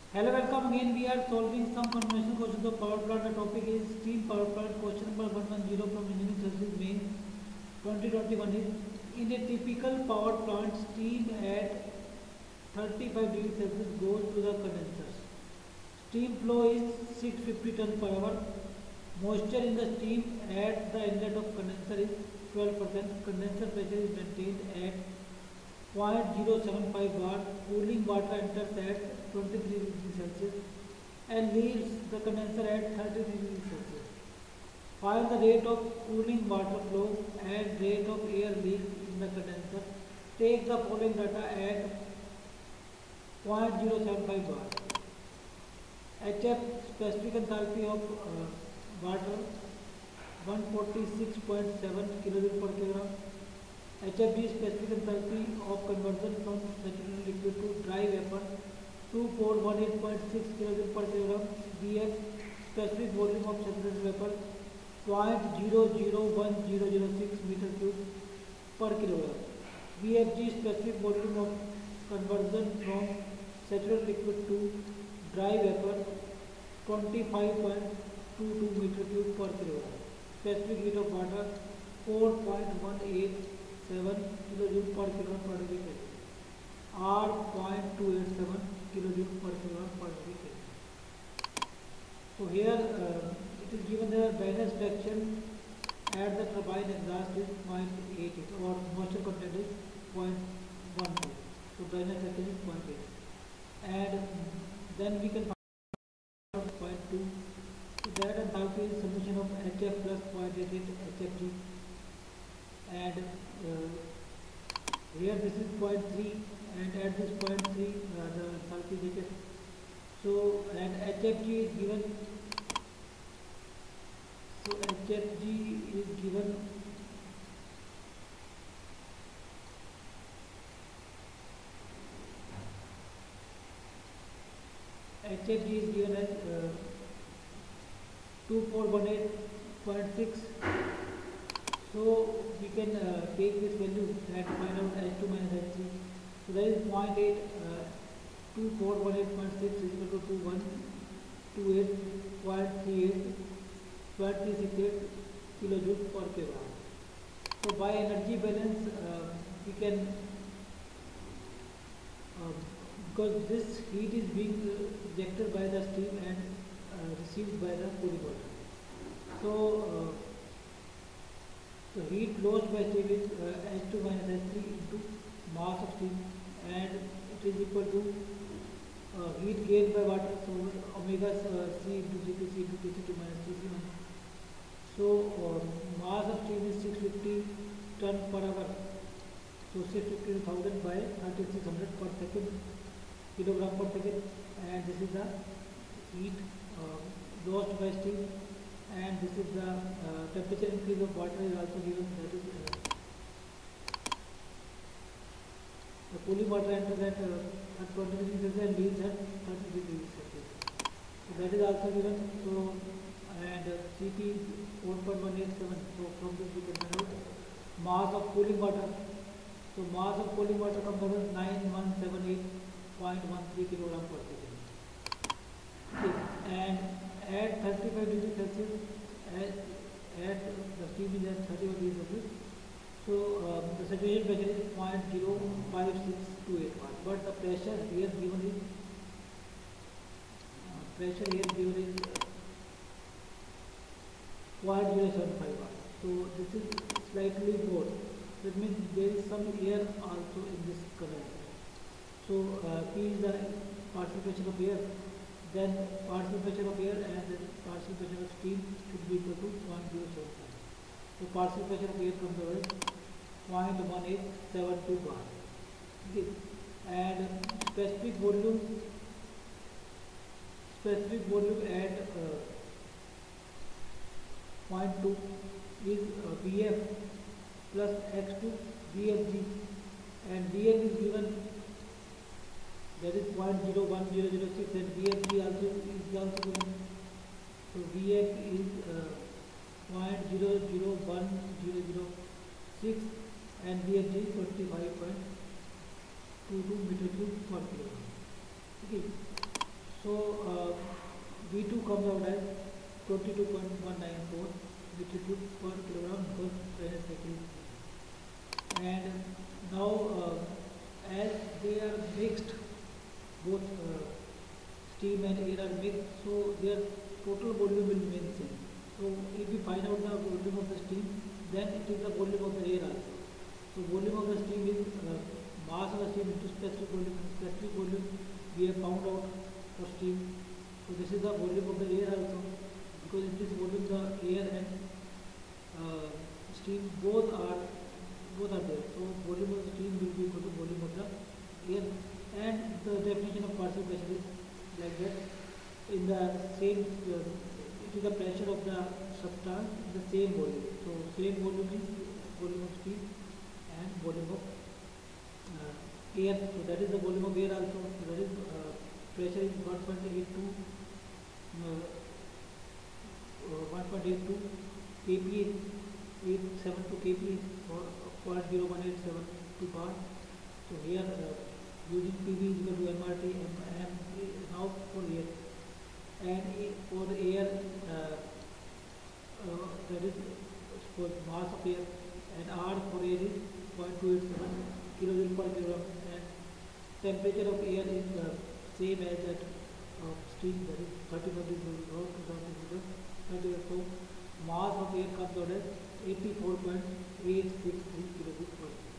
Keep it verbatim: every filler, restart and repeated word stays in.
Hello, welcome again. We are solving some conventional questions of power plant. The topic is steam power plant. Question number one one zero from Engineering Services Main twenty twenty-one is in a typical power plant, steam at thirty-five degrees Celsius goes to the condensers. Steam flow is six hundred fifty tons per hour. Moisture in the steam at the inlet of condenser is twelve percent. Condenser pressure is maintained at zero point zero seven five bar. Cooling water enters at twenty-three degrees Celsius and leaves the condenser at thirty-three degrees Celsius. Find the rate of cooling water flow and rate of air leak in the condenser. Take the following data at zero point zero seven five bar. H F specific enthalpy of uh, water one forty-six point seven kilojoule per kilogram. H F G specific enthalpy of conversion from saturated liquid to dry vapor two thousand four hundred eighteen point six kilojoule per kilogram. B F specific volume of saturated vapor zero point zero zero one zero zero six meter cube per kilogram. V F G specific volume of conversion from saturated liquid to dry vapor twenty-five point two two meter cube per kilogram. Specific heat of water four point one eight seven kilojoule per kilogram per degree Celsius. R zero point two eight seven kilojoule per kilogram per degree Celsius. So here uh, it is given the Brightness fraction at the turbine exhaust is zero point eight eight or moisture content is zero point one two. So Brightness fraction is zero point eight. And then we can find zero point two. So that enthalpy is summation of H F plus zero point eight eight H F G. And uh, here this is zero point three and at this zero point three uh, the enthalpy is H F. So and H F G is given. So H F G is given H F G is given as uh, two thousand four hundred eighteen point six. So we can uh, take this value and find out H two minus H three. So that is zero point eight, uh, two thousand four hundred eighteen point six is equal to two thousand one hundred twenty-eight point three eight, zero point three six eight kilojoule per kilogram. So by energy balance uh, we can, uh, because this heat is being uh, ejected by the steam and uh, received by the cooling water. So uh, So heat lost by steam is uh, H two minus H three into mass of steam, and it is equal to uh, heat gained by water. So omega uh, C into C two C into T C two minus T C one. So uh, mass of steam is six hundred fifty ton per hour. So six hundred fifty thousand by thirty-six hundred per second kilogram per second, and this is the heat uh, lost by steam. And this is the uh, temperature increase of water is also given, that is uh, the cooling water enters at uh, at twenty degrees Celsius and leaves at thirty degrees Celsius. So that is also given. So and uh, C T is four point one eight seven. So from this we can find out mass of cooling water. So mass of cooling water comes out as nine one seven eight point one three kilogram per second. Okay. And at thirty-five degrees Celsius, at, at the steam is at thirty-one degrees Celsius. So um, the saturation pressure is zero point zero five six two eight bar. But the pressure here given is uh, pressure here given is uh, zero point zero seven five bar. So this is slightly more. That means there is some air also in this condenser. So uh, P is the partial pressure of air. Then partial pressure of air and then partial pressure of steam should be equal to zero point zero seven five. So partial pressure of air comes over as zero point one eight seven two bar. Okay. And specific volume, specific volume at uh, zero point two is uh, V F plus X two V F G, and V F is given, that is zero point zero one zero zero six, and V F G also is also given. So V F is uh, zero point zero zero one zero zero six and V F G is twenty-five point two two meter cube per kilogram. Okay. So uh, V two comes out as twenty-two point one nine four meter cube per kilogram per Fresnel cycle. And now uh, as they are mixed, both uh, steam and air are mixed, so their total volume will remain the same. So if we find out the volume of the steam, then it is the volume of the air also. So volume of the steam is uh, mass of the steam into specific volume. Specific volume we have found out for steam. So this is the volume of the air also, because in this volume the air and uh, steam both are both are there. So volume of the steam will be equal to volume of the air, and the definition of partial pressure is like that. In the same, uh, it is the pressure of the substance in the same volume. So same volume is volume of steam and volume of uh, air. So that is the volume of air also. So that is uh, pressure is one point eight two uh, uh, one point eight two kPa, eight seven two kPa or zero point zero one eight seven two bar. So here uh, using P V is equal to M R T, M, M now for air, and a, for the air uh, uh, that is for mass of air, and R for air is zero point two eight seven kilojoule per kilogram, and temperature of air is uh, same as that of steam, that is thirty-one degrees or two thousand degrees. So mass of air comes out as eighty-four point eight six three kilojoule per